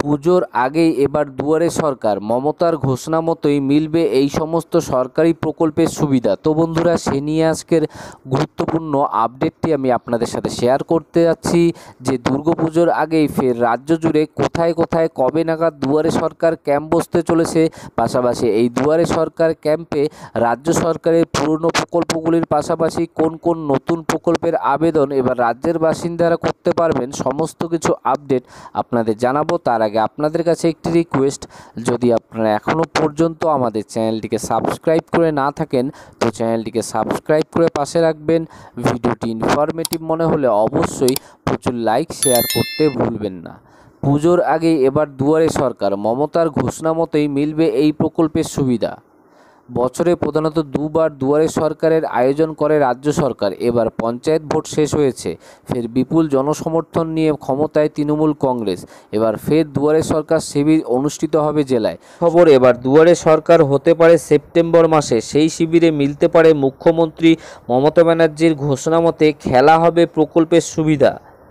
পুজোর আগেই এবার দুয়ারে সরকার, মমতার ঘোষণা মতোই মিলবে এই সমস্ত সরকারি প্রকল্পের সুবিধা। তো বন্ধুরা, সে নিয়ে আজকের গুরুত্বপূর্ণ আপডেটটি আমি আপনাদের সাথে শেয়ার করতে যাচ্ছি যে দুর্গাপুজোর আগেই ফের রাজ্য জুড়ে কোথায় কোথায় কবে নাগাদ দুয়ারে সরকার ক্যাম্প বসতে চলেছে, পাশাপাশি এই দুয়ারে সরকার ক্যাম্পে রাজ্য সরকারের পুরনো প্রকল্পগুলির পাশাপাশি কোন কোন নতুন প্রকল্পের আবেদন এবার রাজ্যের বাসিন্দারা করতে পারবেন, সমস্ত কিছু আপডেট আপনাদের জানাবো। তার আগে আপনাদের কাছে একটি রিকোয়েস্ট, যদি আপনারা এখনও পর্যন্ত আমাদের চ্যানেলটিকে সাবস্ক্রাইব করে না থাকেন তো চ্যানেলটিকে সাবস্ক্রাইব করে পাশে রাখবেন। ভিডিওটি ইনফরমেটিভ মনে হলে অবশ্যই প্রচুর লাইক শেয়ার করতে ভুলবেন না। পুজোর আগেই এবার দুয়ারে সরকার, মমতার ঘোষণা মতোই মিলবে এই প্রকল্পের সুবিধা। বছরে প্রধানত দুবার দুয়ারে সরকারের আয়োজন করে রাজ্য সরকার। এবার পঞ্চায়েত ভোট শেষ হয়েছে, ফের বিপুল জনসমর্থন নিয়ে ক্ষমতায় তৃণমূল কংগ্রেস। এবার ফের দুয়ারে সরকার শিবির অনুষ্ঠিত হবে জেলায়। খবর, এবার দুয়ারে সরকার হতে পারে সেপ্টেম্বর মাসে। সেই শিবিরে মিলতে পারে মুখ্যমন্ত্রী মমতা ব্যানার্জির ঘোষণা মতে খেলা হবে প্রকল্পের সুবিধা।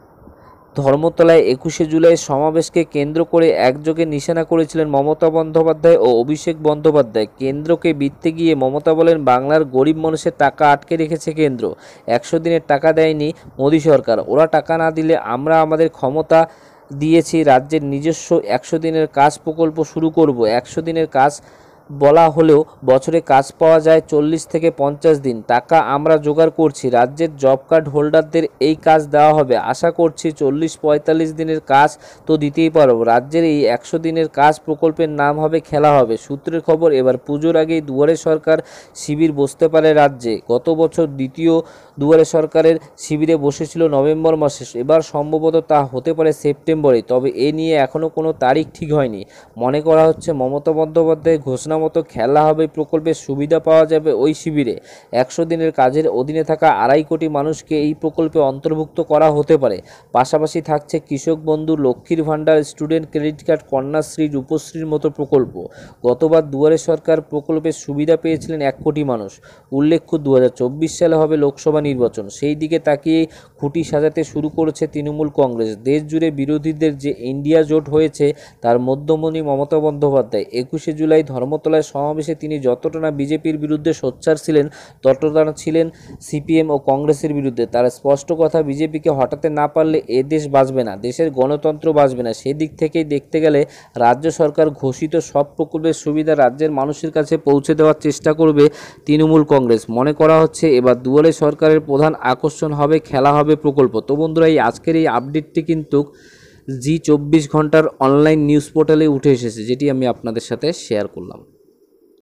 ধর্মতলায় 21শে জুলাই সমাবেশকে কেন্দ্র করে একযোগে নিশানা করেছিলেন মমতা বন্দ্যোপাধ্যায় ও অভিষেক বন্দ্যোপাধ্যায়। কেন্দ্রকে বিঁধতে গিয়ে মমতা বলেন, বাংলার গরিব মানুষের টাকা আটকে রেখেছে কেন্দ্র। 100 দিনের টাকা দেয়নি মোদী সরকার। ওরা টাকা না দিলে আমরা আমাদের ক্ষমতা দিয়েছি, রাজ্যের নিজস্ব 100 দিনের কাজ প্রকল্প শুরু করব। 100 দিনের কাজ বলা হলেও বছরে কাজ পাওয়া যায় 40 থেকে 50 দিন। টাকা আমরা জোগাড় করছি। রাজ্যের জব কার্ড হোল্ডারদের এই কাজ দেওয়া হবে। আশা করছি 40-45 দিনের কাজ তো দিতেই পারব। রাজ্যের এই 100 দিনের কাজ প্রকল্পের নাম হবে খেলা হবে। সূত্রের খবর, এবার পুজোর আগেই দুয়ারে সরকার শিবির বসতে পারে রাজ্যে। গত বছর দ্বিতীয় দুয়ারে সরকারের শিবিরে বসেছিল নভেম্বর মাসে। এবার সম্ভবত তা হতে পারে সেপ্টেম্বরে, তবে এ নিয়ে এখনও কোনো তারিখ ঠিক হয়নি। মনে করা হচ্ছে মমতা বন্দ্যোপাধ্যায়ের ঘোষণা মতো খেলা হবে প্রকল্পের সুবিধা পাওয়া যাবে ওই শিবিরে। 100 দিনের কাজের অধীনে থাকা 2.5 কোটি মানুষকে এই প্রকল্পে অন্তর্ভুক্ত করা হতে পারে। পাশাপাশি থাকছে কৃষক বন্ধু, লক্ষ্মীর ভাণ্ডার, স্টুডেন্ট ক্রেডিট কার্ড, কন্যাশ্রী, রূপশ্রীর মতো প্রকল্প। গতবার দুয়ারে সরকার প্রকল্পের সুবিধা পেয়েছিলেন 1 কোটি মানুষ। উল্লেখ্য, 2024 সালে হবে লোকসভা নির্বাচন। সেই দিকে তাকিয়ে খুঁটি সাজাতে শুরু করেছে তৃণমূল কংগ্রেস। দেশ জুড়ে বিরোধীদের যে ইন্ডিয়া জোট হয়েছে তার মধ্যমণি মমতা বন্দ্যোপাধ্যায়। 21শে জুলাই ধর্মতলায় সমাবেশে তিনি যতটা না বিজেপির বিরুদ্ধে সোচ্চার ছিলেন, ততটা না ছিলেন সিপিএম ও কংগ্রেসের বিরুদ্ধে। তার স্পষ্ট কথা, বিজেপিকে হটাতে না পারলে এ দেশ বাঁচবে না, দেশের গণতন্ত্র বাঁচবে না। সেদিক থেকেই দেখতে গেলে রাজ্য সরকার ঘোষিত সব প্রকল্পের সুবিধা রাজ্যের মানুষের কাছে পৌঁছে দেওয়ার চেষ্টা করবে তৃণমূল কংগ্রেস। মনে করা হচ্ছে এবার দুয়ারে সরকারের প্রধান আকর্ষণ হবে খেলা হবে প্রকল্প। তো বন্ধুরা, এই আজকের এই আপডেটটি কিন্তু জি 24 ঘন্টার অনলাইন নিউজ পোর্টালে উঠে এসেছে, যেটি আমি আপনাদের সাথে শেয়ার করলাম।